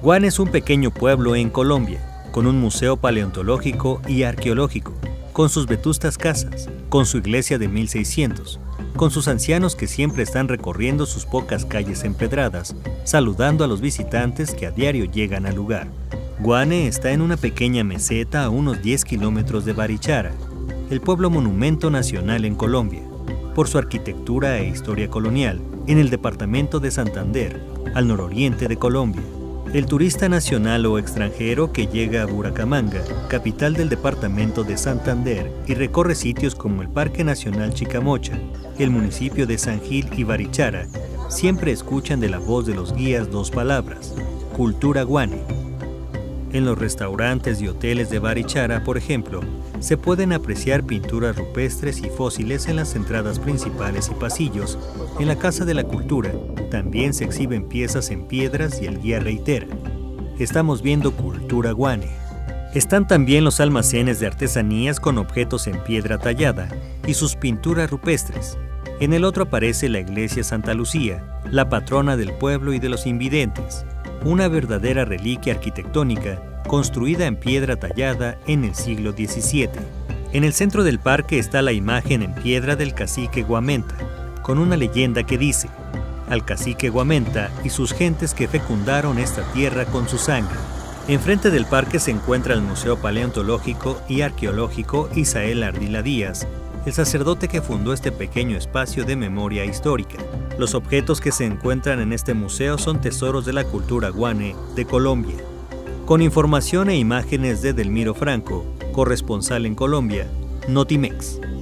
Guane es un pequeño pueblo en Colombia, con un museo paleontológico y arqueológico, con sus vetustas casas, con su iglesia de 1600, con sus ancianos que siempre están recorriendo sus pocas calles empedradas, saludando a los visitantes que a diario llegan al lugar. Guane está en una pequeña meseta a unos 10 kilómetros de Barichara, el pueblo monumento nacional en Colombia, por su arquitectura e historia colonial, en el departamento de Santander, al nororiente de Colombia. El turista nacional o extranjero que llega a Bucaramanga, capital del departamento de Santander, y recorre sitios como el Parque Nacional Chicamocha, el municipio de San Gil y Barichara, siempre escuchan de la voz de los guías dos palabras: cultura guane. En los restaurantes y hoteles de Barichara, por ejemplo, se pueden apreciar pinturas rupestres y fósiles en las entradas principales y pasillos. En la Casa de la Cultura también se exhiben piezas en piedras y el guía reitera: estamos viendo cultura guane. Están también los almacenes de artesanías con objetos en piedra tallada y sus pinturas rupestres. En el otro aparece la iglesia Santa Lucía, la patrona del pueblo y de los invidentes, una verdadera reliquia arquitectónica construida en piedra tallada en el siglo XVII. En el centro del parque está la imagen en piedra del cacique Guamenta, con una leyenda que dice: al cacique Guamenta y sus gentes que fecundaron esta tierra con su sangre. Enfrente del parque se encuentra el Museo Paleontológico y Arqueológico Isael Ardila Díaz, el sacerdote que fundó este pequeño espacio de memoria histórica. Los objetos que se encuentran en este museo son tesoros de la cultura guane de Colombia. Con información e imágenes de Delmiro Franco, corresponsal en Colombia, Notimex.